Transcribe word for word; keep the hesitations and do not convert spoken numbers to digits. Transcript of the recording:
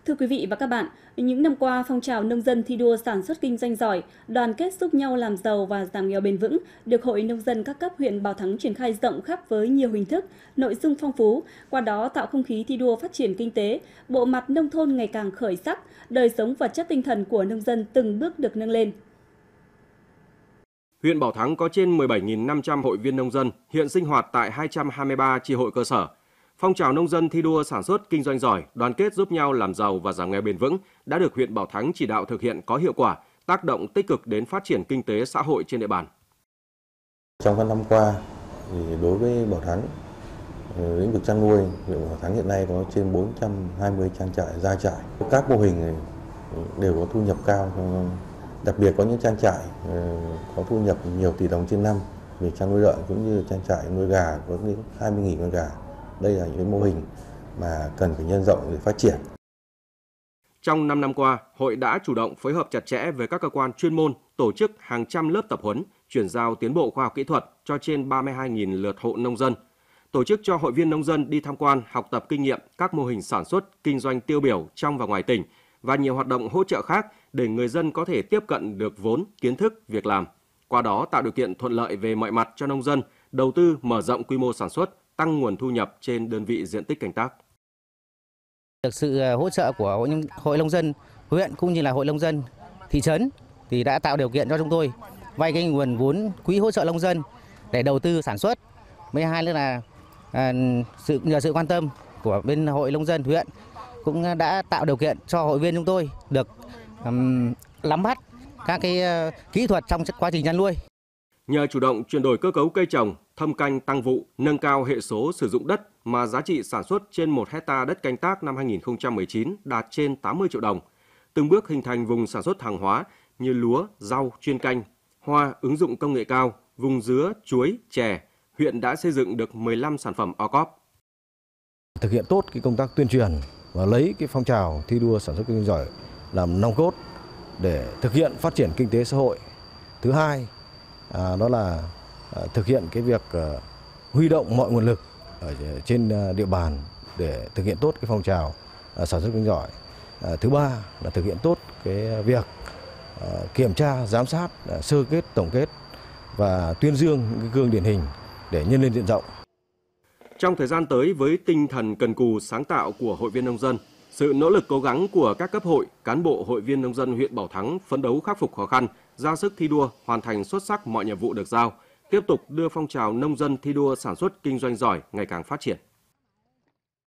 Thưa quý vị và các bạn, những năm qua, phong trào nông dân thi đua sản xuất kinh doanh giỏi, đoàn kết giúp nhau làm giàu và giảm nghèo bền vững được Hội Nông dân các cấp huyện Bảo Thắng triển khai rộng khắp với nhiều hình thức, nội dung phong phú, qua đó tạo không khí thi đua phát triển kinh tế, bộ mặt nông thôn ngày càng khởi sắc, đời sống vật chất tinh thần của nông dân từng bước được nâng lên. Huyện Bảo Thắng có trên mười bảy nghìn năm trăm hội viên nông dân, hiện sinh hoạt tại hai trăm hai mươi ba chi hội cơ sở. Phong trào nông dân thi đua sản xuất kinh doanh giỏi, đoàn kết giúp nhau làm giàu và giảm nghèo bền vững đã được huyện Bảo Thắng chỉ đạo thực hiện có hiệu quả, tác động tích cực đến phát triển kinh tế xã hội trên địa bàn. Trong các năm qua, thì đối với Bảo Thắng, lĩnh vực chăn nuôi, huyện Bảo Thắng hiện nay có trên bốn trăm hai mươi trang trại, gia trại. Các mô hình đều có thu nhập cao, đặc biệt có những trang trại có thu nhập nhiều tỷ đồng trên năm về chăn nuôi lợn cũng như trang trại nuôi gà có đến hai mươi nghìn con gà. Đây là những mô hình mà cần phải nhân rộng để phát triển. Trong năm năm qua, hội đã chủ động phối hợp chặt chẽ với các cơ quan chuyên môn, tổ chức hàng trăm lớp tập huấn, chuyển giao tiến bộ khoa học kỹ thuật cho trên ba mươi hai nghìn lượt hộ nông dân, tổ chức cho hội viên nông dân đi tham quan, học tập kinh nghiệm các mô hình sản xuất, kinh doanh tiêu biểu trong và ngoài tỉnh và nhiều hoạt động hỗ trợ khác để người dân có thể tiếp cận được vốn, kiến thức, việc làm. Qua đó tạo điều kiện thuận lợi về mọi mặt cho nông dân, đầu tư mở rộng quy mô sản xuất, tăng nguồn thu nhập trên đơn vị diện tích canh tác. Được sự hỗ trợ của Hội Nông dân huyện cũng như là Hội Nông dân thị trấn thì đã tạo điều kiện cho chúng tôi vay cái nguồn vốn quỹ hỗ trợ nông dân để đầu tư sản xuất. Mấy hai nữa là à, sự nhờ sự quan tâm của bên Hội Nông dân huyện cũng đã tạo điều kiện cho hội viên chúng tôi được um, nắm bắt các cái uh, kỹ thuật trong quá trình chăn nuôi. Nhờ chủ động chuyển đổi cơ cấu cây trồng, thâm canh tăng vụ, nâng cao hệ số sử dụng đất mà giá trị sản xuất trên một hecta đất canh tác năm hai nghìn không trăm mười chín đạt trên tám mươi triệu đồng. Từng bước hình thành vùng sản xuất hàng hóa như lúa, rau, chuyên canh, hoa ứng dụng công nghệ cao, vùng dứa, chuối, chè. Huyện đã xây dựng được mười lăm sản phẩm ô cốp. Thực hiện tốt cái công tác tuyên truyền và lấy cái phong trào thi đua sản xuất kinh doanh giỏi làm nòng cốt để thực hiện phát triển kinh tế xã hội. Thứ hai, À, đó là à, thực hiện cái việc à, huy động mọi nguồn lực ở trên à, địa bàn để thực hiện tốt cái phong trào à, sản xuất kinh doanh giỏi. À, thứ ba là thực hiện tốt cái việc à, kiểm tra, giám sát, à, sơ kết, tổng kết và tuyên dương những cái gương điển hình để nhân lên diện rộng. Trong thời gian tới, với tinh thần cần cù sáng tạo của hội viên nông dân, sự nỗ lực cố gắng của các cấp hội, cán bộ hội viên nông dân huyện Bảo Thắng phấn đấu khắc phục khó khăn, ra sức thi đua, hoàn thành xuất sắc mọi nhiệm vụ được giao, tiếp tục đưa phong trào nông dân thi đua sản xuất kinh doanh giỏi ngày càng phát triển.